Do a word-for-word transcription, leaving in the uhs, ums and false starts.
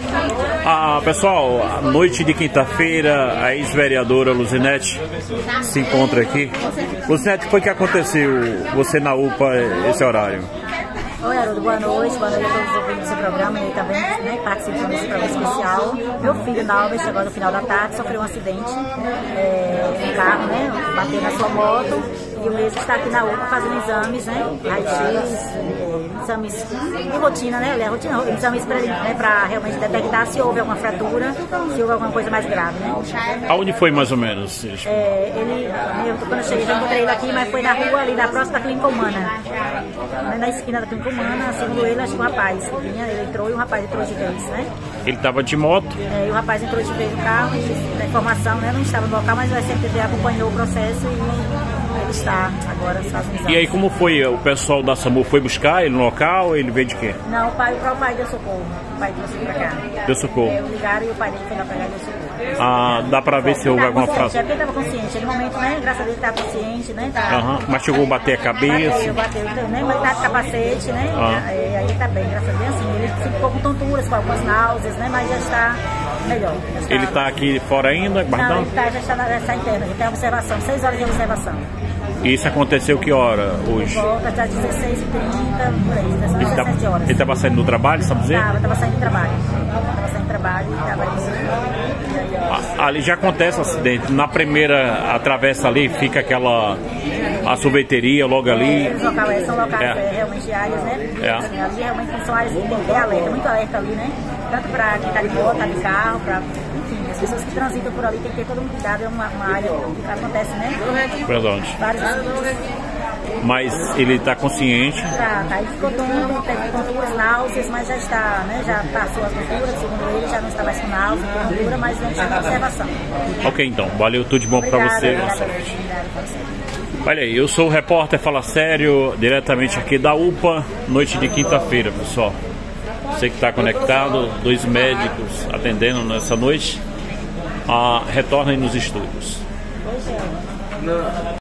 Ah, pessoal, a noite de quinta-feira, a ex-vereadora Luzinete se encontra aqui. Luzinete, o que foi que aconteceu você na U P A esse horário? Oi, Haroldo, boa noite, boa noite a todos os ouvintes do seu programa e também, né, participando desse programa especial. Meu filho, Nalva, chegou no final da tarde, sofreu um acidente, é, um carro, né, bateu na sua moto, e o mesmo está aqui na U P A fazendo exames, né, raio-x, é, exames de rotina, né, é, rotina, exames para né, pra realmente detectar se houve alguma fratura, se houve alguma coisa mais grave, né. Aonde foi mais ou menos? É, ele, eu, quando eu cheguei, já encontrei ele aqui, mas foi na rua ali, na próxima da Clínica Humana, na esquina da Clínica Humana, segundo ele, acho que um rapaz que vinha, ele entrou e o rapaz entrou de vez, né? Ele estava de moto? É, e o rapaz entrou de vez no carro e a informação, né, não estava no local, mas o S M P T acompanhou o processo e ele está agora fazendo exames. E aí como foi? O pessoal da SAMU foi buscar ele no local? Ele veio de quê? Não, o pai, o próprio pai deu socorro, o pai trouxe pra cá. Deu socorro? É, ligaram e o pai dele foi lá pra cá e deu socorro. Ah, dá pra ver se houve alguma frase? É porque ele estava consciente, no momento, né, graças a Deus ele estava consciente, né? Tá, uhum. Mas chegou a bater a cabeça? Bateu, bateu, né, mas tá de capacete, né? Ah. Aí, aí ele tá bem, graças a Deus, assim, ele ficou com tonturas, com algumas náuseas, né, mas já está melhor. Já está... Ele tá aqui fora ainda, guardando? Não, ele tá, já está, já está interno, já tem observação, seis horas de observação. E isso aconteceu que hora hoje? Por volta das dezesseis e trinta, por aí, das dezessete horas. Ele estava saindo do trabalho, sabe dizer? Estava, estava saindo do trabalho. Estava saindo do trabalho e estava ah, ali já acontece acidente. Na primeira atravessa ali, fica aquela a sorveteria logo ali. É, local, é, são locais é. É, realmente áreas, né? É. Assim, ali realmente são áreas que tem que ter alerta, muito alerta ali, né? Tanto para quem está de moto, tá de carro, para enfim, as pessoas que transitam por ali tem que ter todo um cuidado, é uma, uma área que acontece, né? Verdade. Vários acidentes. Mas ele está consciente. Tá, tá, ele ficou tonto, teve tonturas, náuseas, mas já está, né? Já passou as tonturas, segundo ele, já não está mais com náusea, com tontura, mas não está na observação. Ok, então, valeu, tudo de bom para você. Obrigada, Olha aí, eu sou o repórter Fala Sério, diretamente aqui da U P A, noite de quinta-feira, pessoal. Você que está conectado, dois médicos atendendo nessa noite, ah, retornem nos estúdios.